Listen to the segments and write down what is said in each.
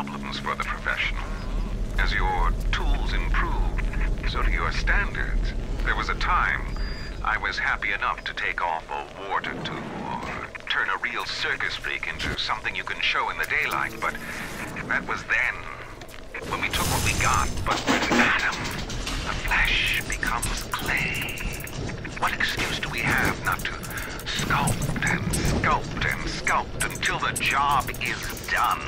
problems for the profession. As your tools improved, so do your standards. There was a time I was happy enough to take off a wart or two, or turn a real circus freak into something you can show in the daylight, but that was then, when we took what we got. But with Adam, the flesh becomes clay. What excuse do we have not to sculpt and sculpt and sculpt until the job is done?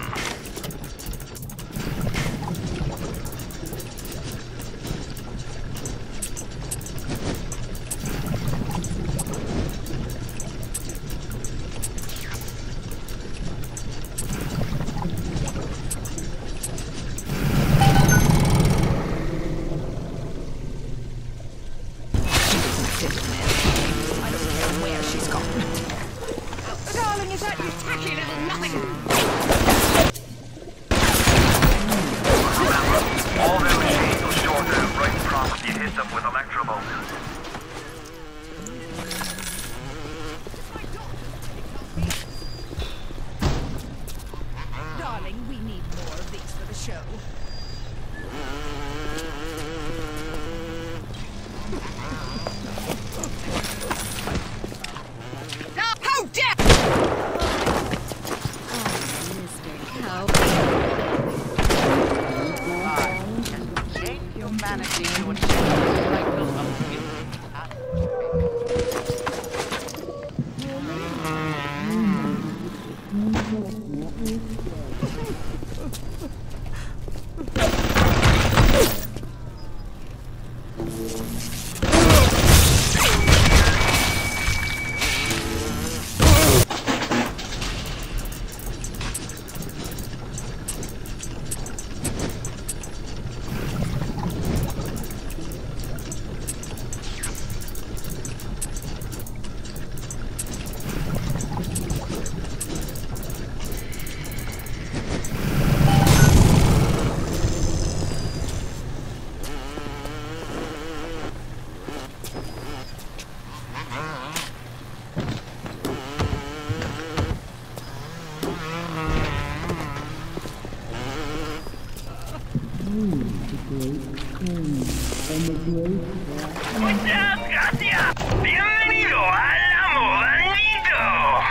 Muchas gracias. Bienvenido al amor maldito.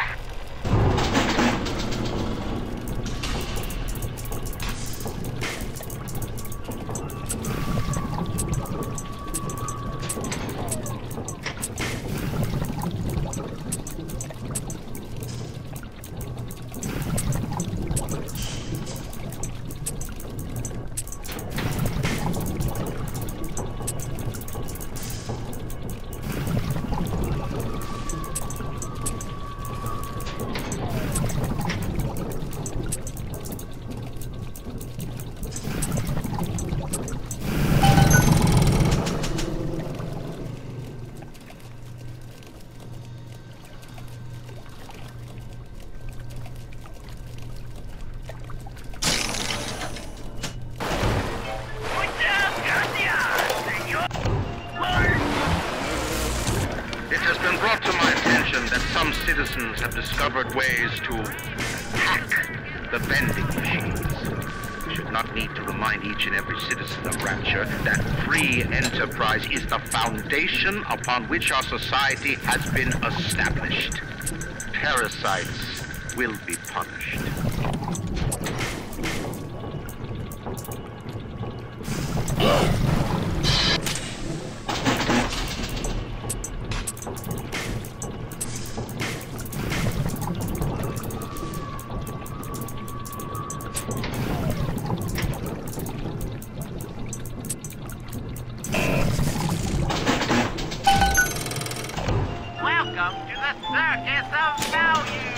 Citizens have discovered ways to hack the vending machines. We should not need to remind each and every citizen of Rapture that free enterprise is the foundation upon which our society has been established. Parasites will be punished. Welcome to the Circus of Value.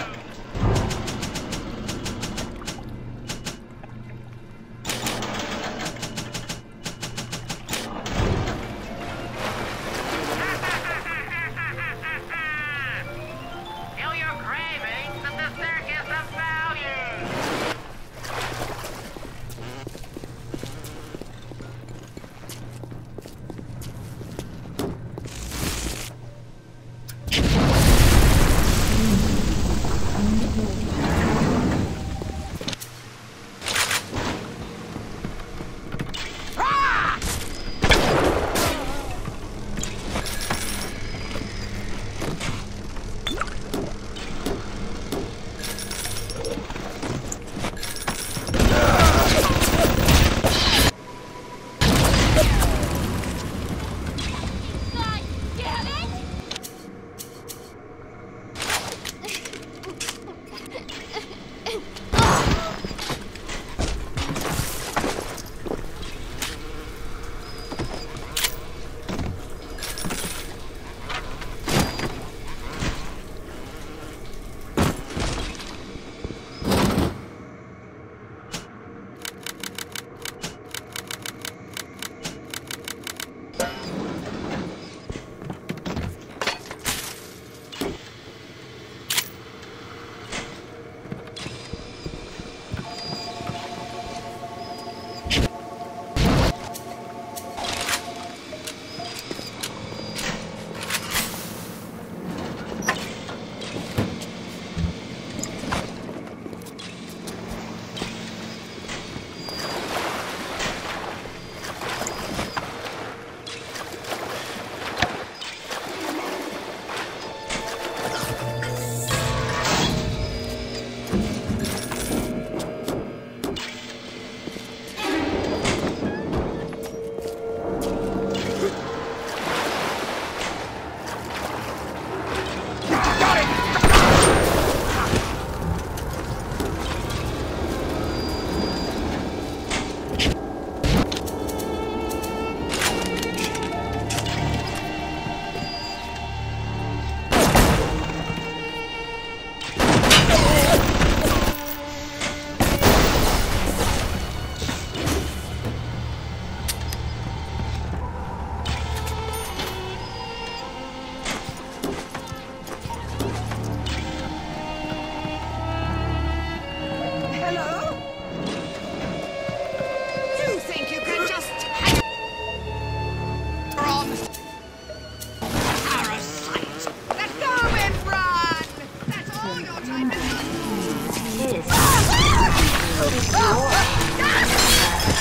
his. It's yours.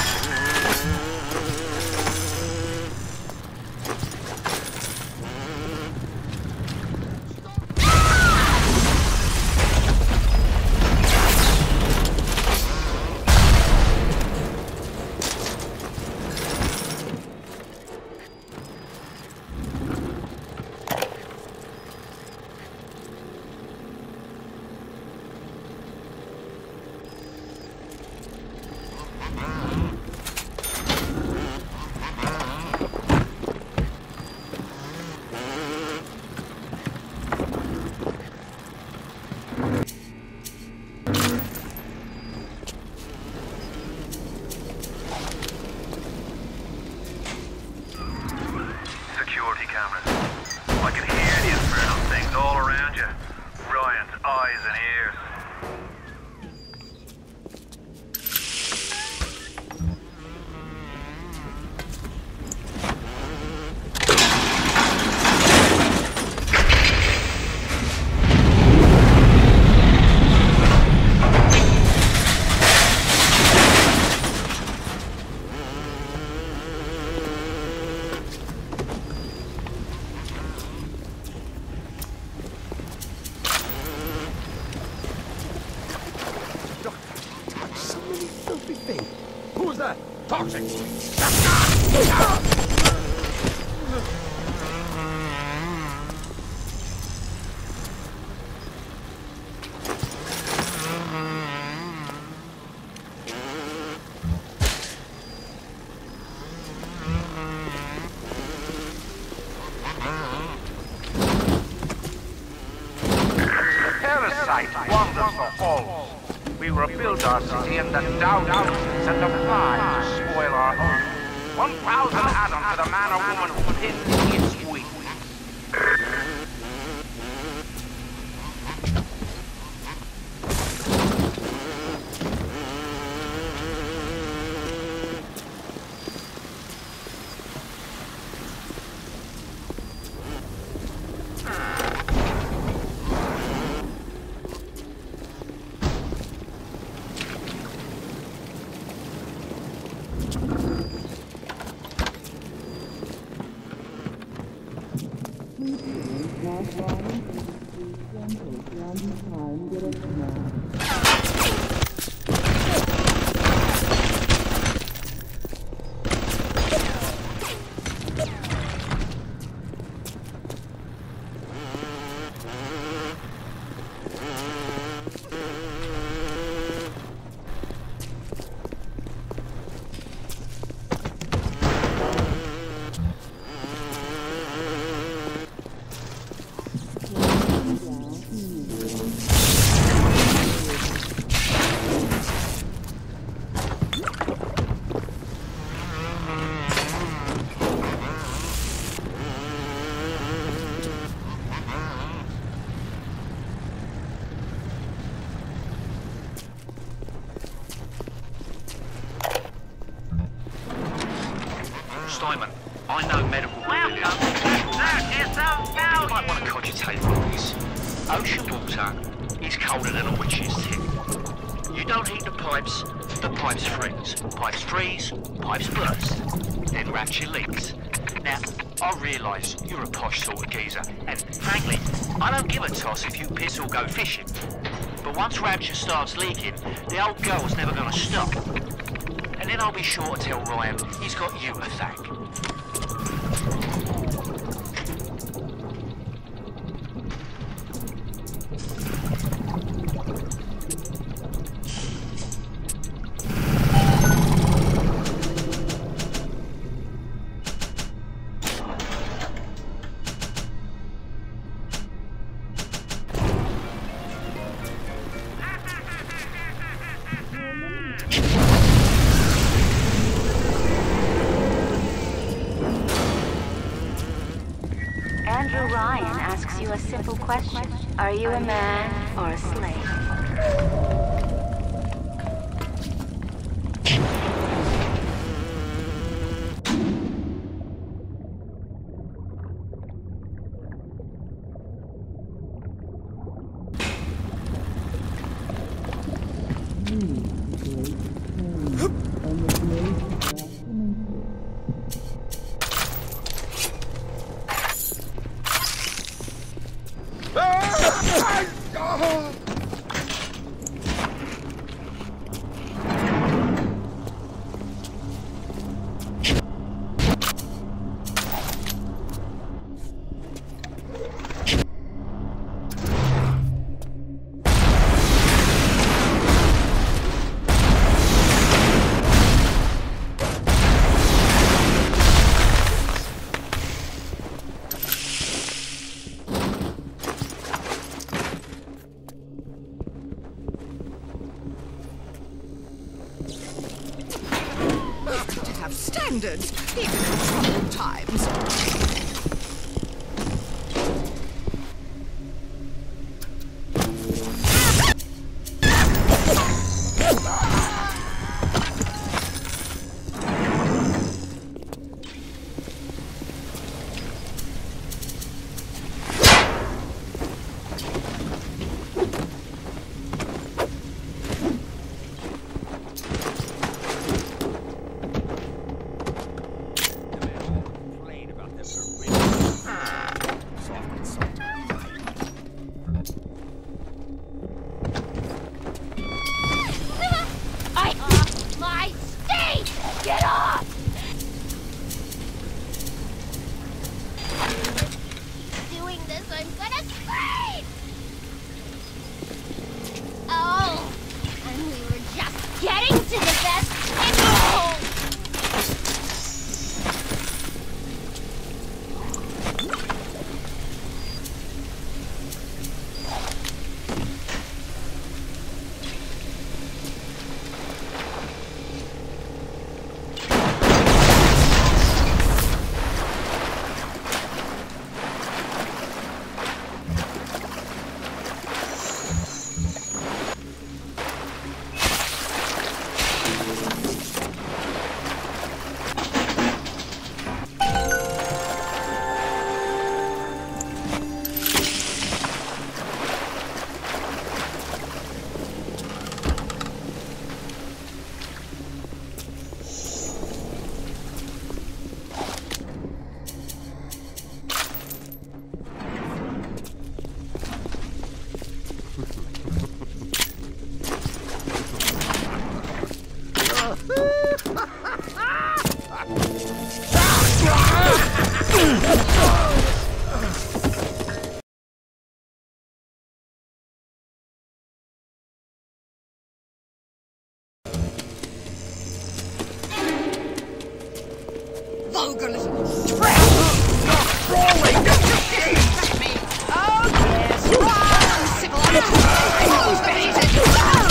Security cameras. I can hear the infernal things all around you. Ryan's eyes and ears. Who's that? Toxic! Parasite wanders the halls. We rebuild our city and the Dow send a fly to spoil our home. 1,000 Adam for the man or woman who pinned its wings. Simon, I know medical Welcome. Look, it's some You value. might want to cogitate on this. Ocean water is colder than a witch's tip. You don't heat the pipes freeze. Pipes freeze, pipes burst. Then Rapture leaks. Now, I realise you're a posh sort of geezer, and frankly, I don't give a toss if you piss or go fishing. But once Rapture starts leaking, the old girl's never going to stop. And then I'll be sure to tell Ryan he's got you to thank. Andrew Ryan asks you a simple question. Are you a man or a slave? Standards, even in troubled times. Vulgar little trap! Not crawling! Oh yes! Run, civilized! Those beheaded!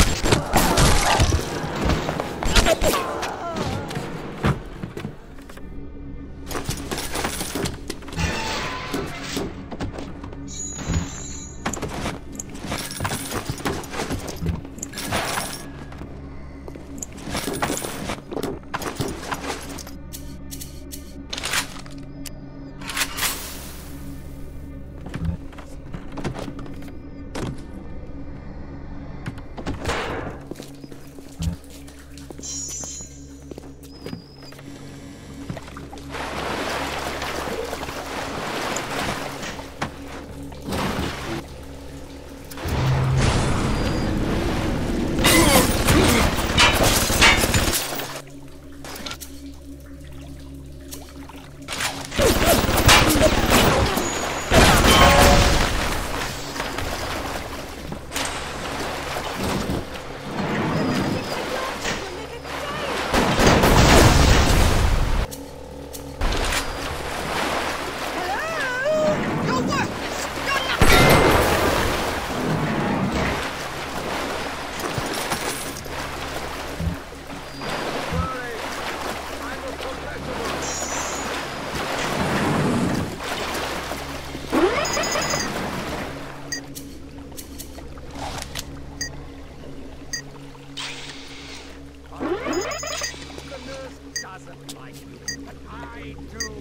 Doesn't like you, but I do.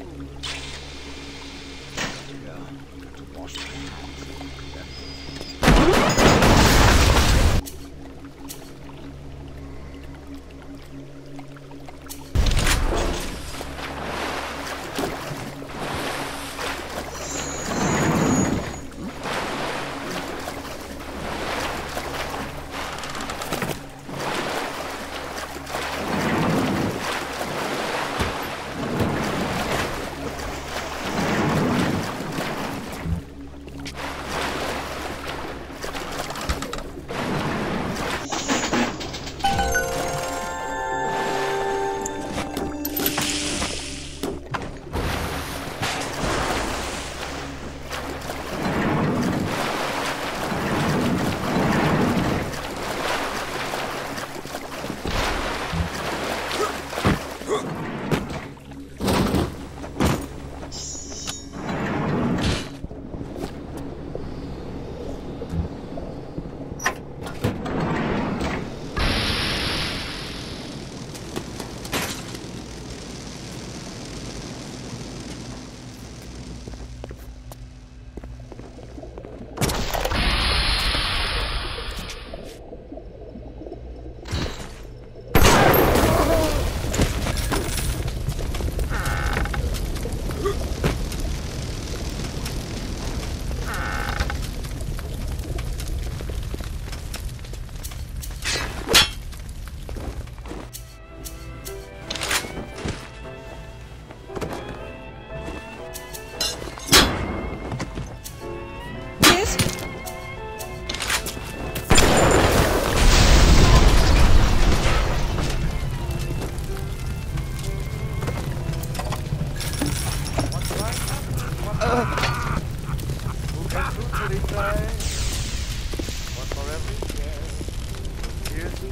Yeah, got to wash my hands.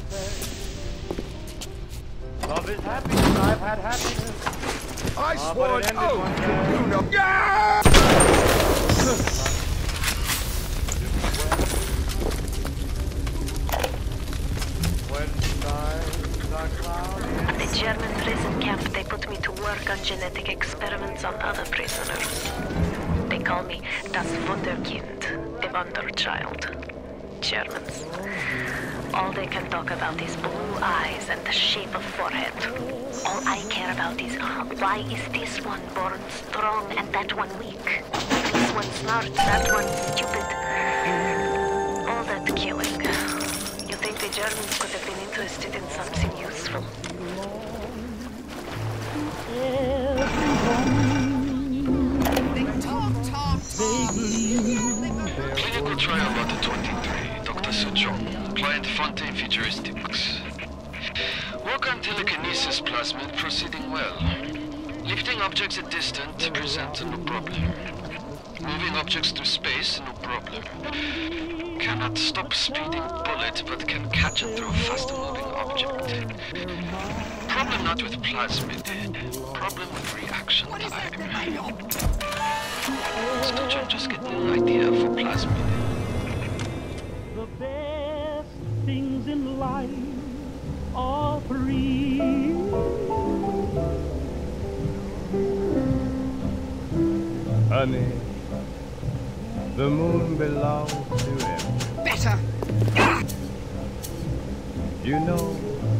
Love is happiness. I've had happiness. I but swore it ended oath one to day. do no. Yeah! When skies are cloudy. At the German prison camp, they put me to work on genetic experiments on other prisoners. They call me Das Wunderkind, the Wonder Child. Germans. All they can talk about is blue eyes and the shape of forehead. All I care about is why is this one born strong and that one weak? This one smart, that one stupid. All that killing. You think the Germans could have been interested in something useful? Clinical trial lot 23, Dr. Sejong. Client Fontaine Futuristics. Work on telekinesis plasmid proceeding well. Lifting objects at distance presents no problem. Moving objects through space, no problem. Cannot stop speeding bullet, but can catch and throw faster moving object. Problem not with plasmid. Problem with reaction time. Sejong just get an idea for plasmid. The best things in life are free. Honey, the moon belongs to him. Better. You know.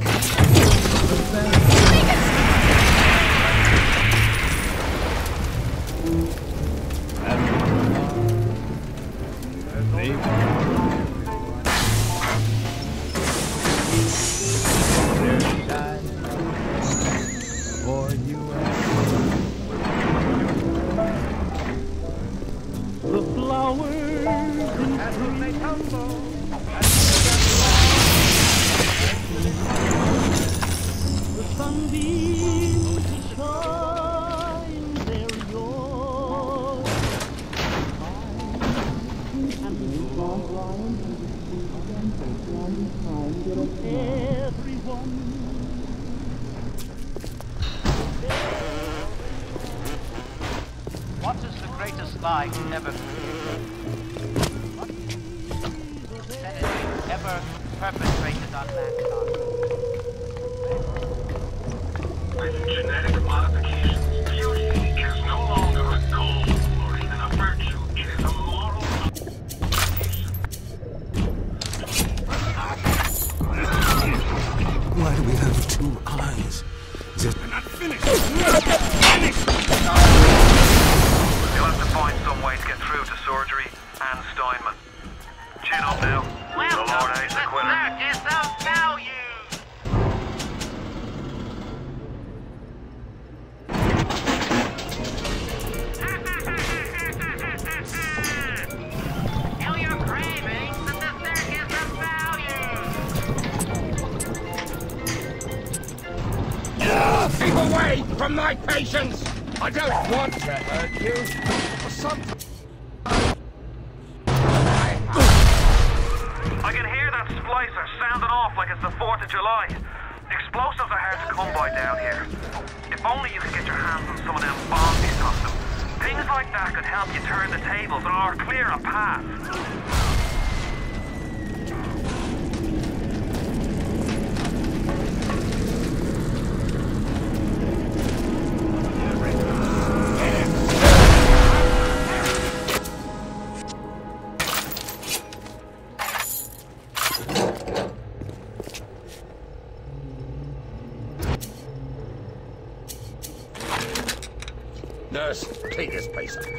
For you the flowers and whom they tumble the sunbeams shine, they're yours. Everyone. What is the greatest lie ever created? Anything ever perpetrated on mankind? With genetic modifications, beauty is no longer a goal or even a virtue. It is a moral Why do we have two eyes? We're not finished. You'll have to find some way to get through to surgery and Steinman. Chin up now. The Lord hates a quitter. Is of value! Tell your cravings that the circus of value. Keep away from my patients! I don't want to hurt you. I can hear that splicer sounding off like it's the 4th of July. Explosives are hard to come by down here. If only you could get your hands on some of them bombs you tossed them. Things like that could help you turn the tables or clear a path. Nurse, take this place up.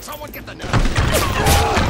someone get the nurse?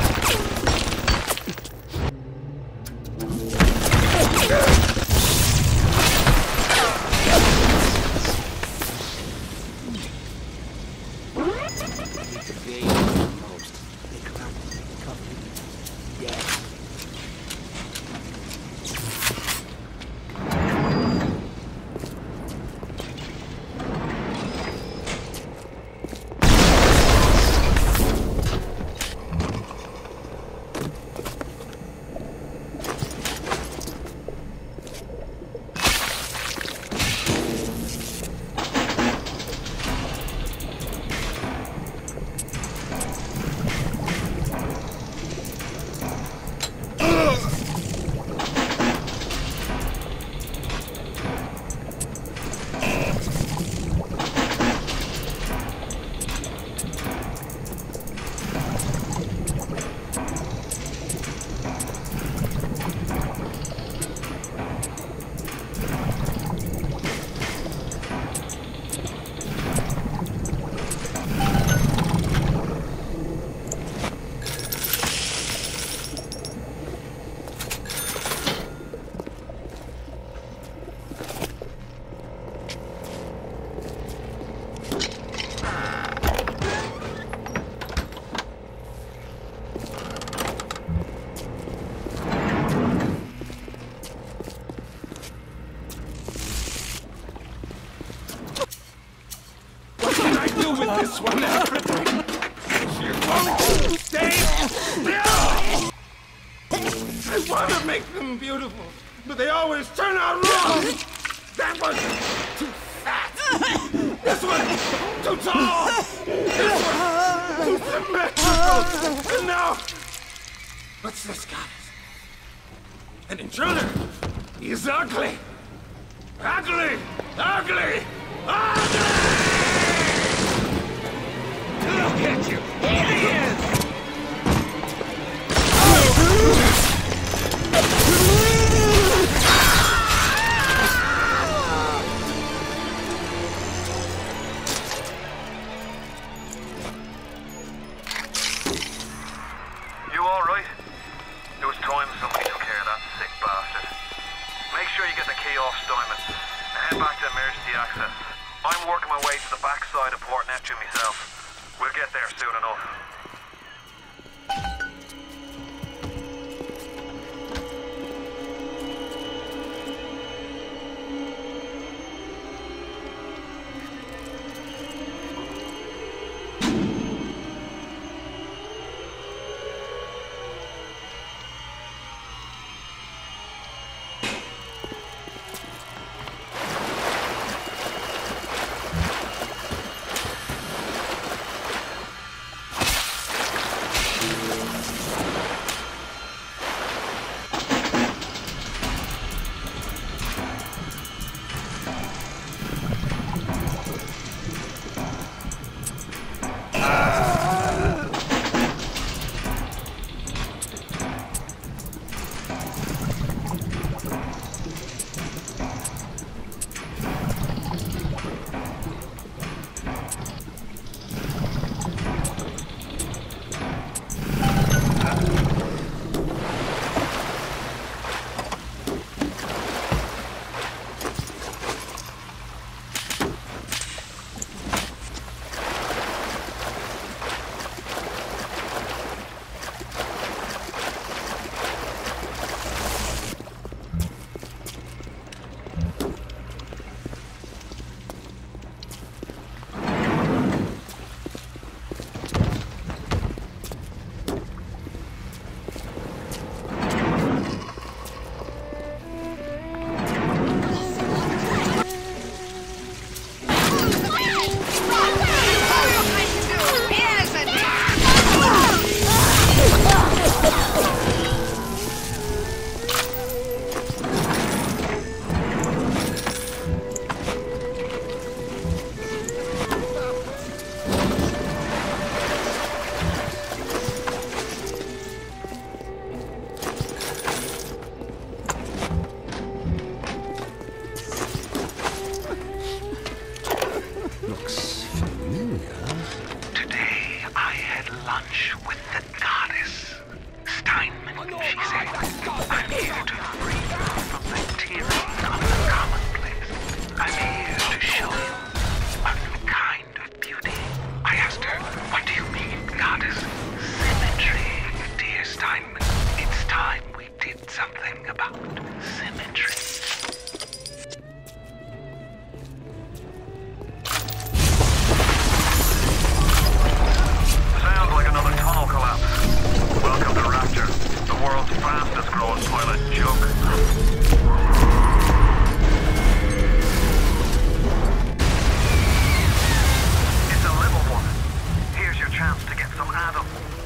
This one, everything. She won't stay still. I want to make them beautiful, but they always turn out wrong. That was too fat. This one too tall. This one too symmetrical. And now, what's this, goddess? An intruder. He's ugly. Ugly. Ugly. Ugly. Look at you! Here he is! You alright? It was time somebody took care of that sick bastard. Make sure you get the key off Steinman and head back to emergency access. I'm working my way to the backside of Port Neptune myself. We'll get there soon enough. lunch with the goddess. Steinman, she said. I'm here to free you from the tyranny of the commonplace. I'm here to show you a new kind of beauty. I asked her, what do you mean, goddess? Symmetry, dear Steinman. It's time we did something about symmetry. Sounds like another tunnel collapse. Welcome to Rapture, the world's fastest growing pilot joke. It's a little one. Here's your chance to get some Adam.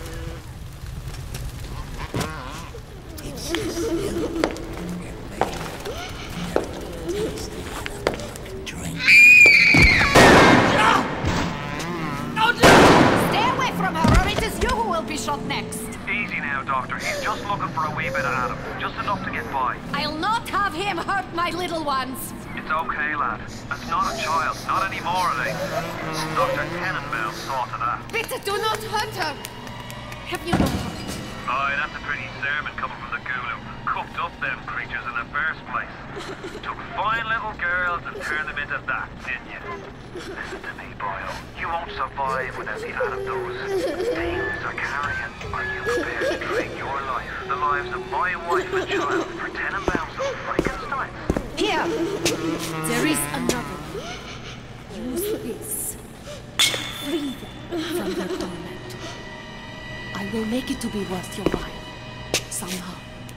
Stay away from her, or it is you who will be shot next. Easy now, Doctor. He's just looking for a wee bit of Adam. Just enough to get by. I'll not have him hurt my little ones. It's okay, lad. That's not a child. Not anymore, at least. Dr. Tenenbaum saw to that. Bitte do not hurt her. Have you no heart? Aye, that's a pretty sermon coming from the Gulu. Cooked up them creatures in the first place. Took fine little girls and turned them into that, didn't you? Listen to me, boyo. You won't survive without the Adam those things are carrying. Are you prepared to trade your life, the lives of my wife and child, for Tenenbaum's of Frankenstein? Here! There is another one. Use this. Free them from their torment. I will make it to be worth your while. Somehow.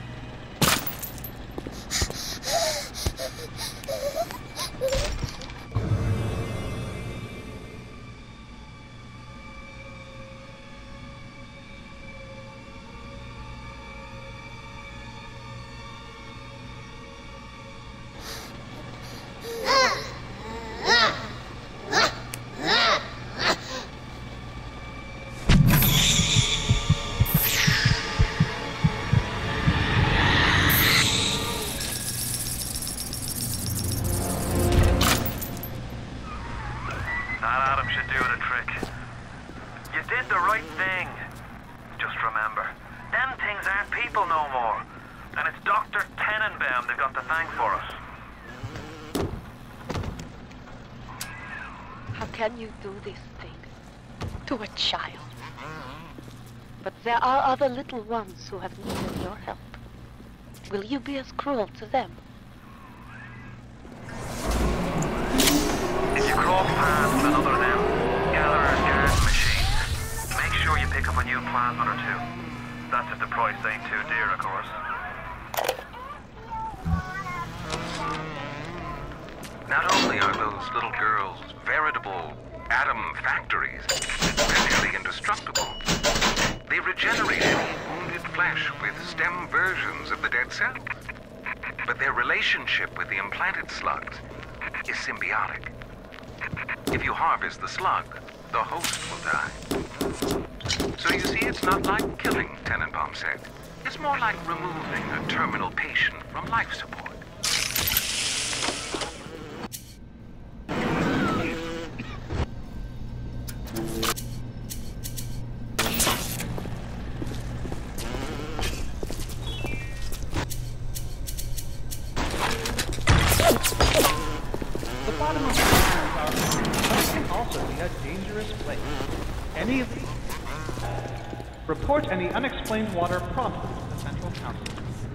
Can you do this thing to a child? But there are other little ones who have needed your help. Will you be as cruel to them? If you cross paths with another of them, gather a gas machine. Make sure you pick up a new plasmid or two. That's if the price ain't too dear, of course. Not only are those little girls veritable atom factories, they're nearly indestructible. They regenerate any wounded flesh with stem versions of the dead cell. But their relationship with the implanted slugs is symbiotic. If you harvest the slug, the host will die. So you see, it's not like killing, Tenenbaum said. It's more like removing a terminal patient from life support. Report any unexplained water promptly to the Central Council.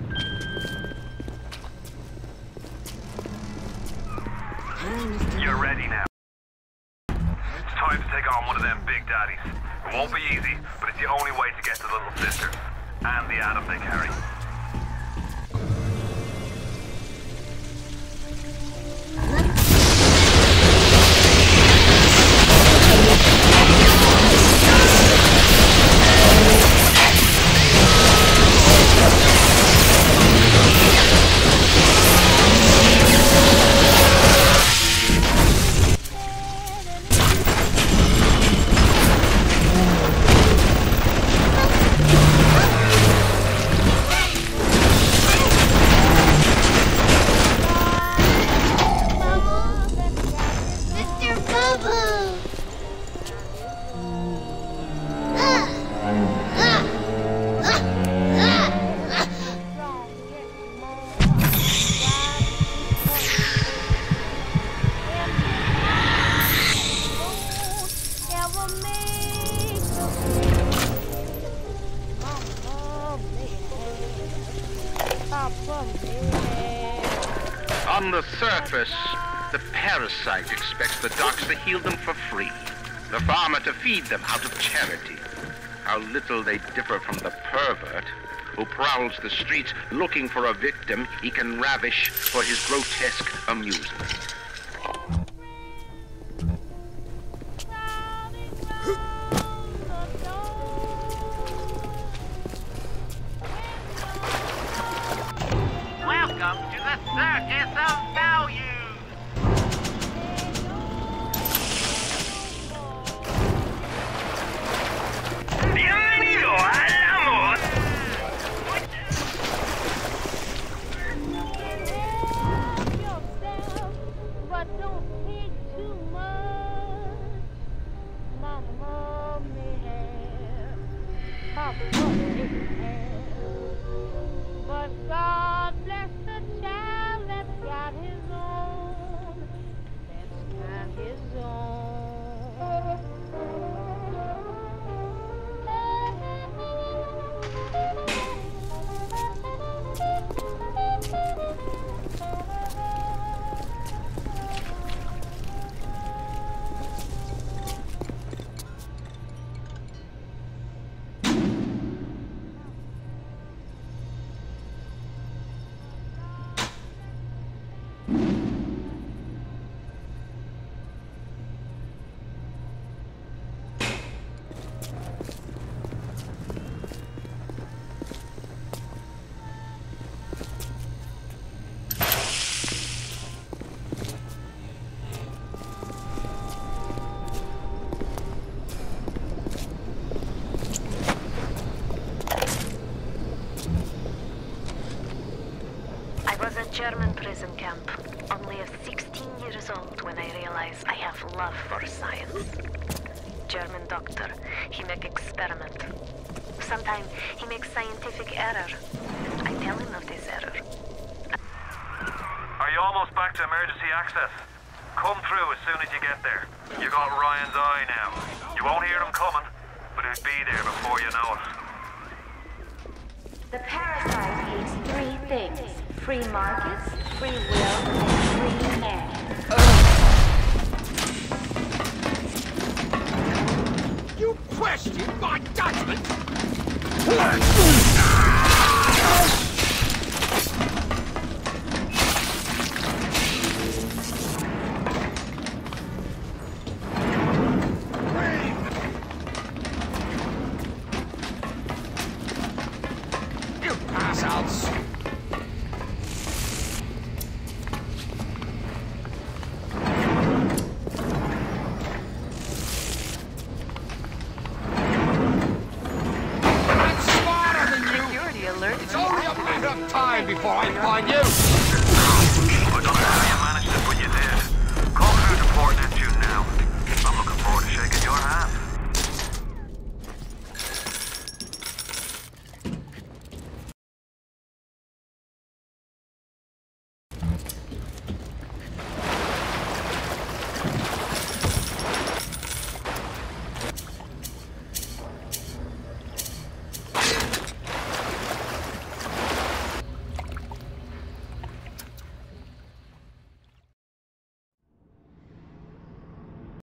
You're ready now. It's time to take on one of them big daddies. It won't be easy, but it's the only way to get to Little Sister and the Adam they carry. On the surface, the parasite expects the docs to heal them for free, the farmer to feed them out of charity. How little they differ from the pervert who prowls the streets looking for a victim he can ravish for his grotesque amusement. Welcome to the Circus of Value! Bienvenido al amor! But don't take too much. Mama may have, Papa may have, but God bless the child that's got his own. That's got his own. German prison camp. Only 16 years old when I realized I have love for science. German doctor, he make experiment. Sometimes he makes scientific error. I tell him of this error. Are you almost back to emergency access? Come through as soon as you get there. You got Ryan's eye now. You won't hear him coming, but he'll be there before you know it. The parasite hates three things: free markets, free will, and free men. You question my judgment? You pass-outs! It's only a matter of time before I find you!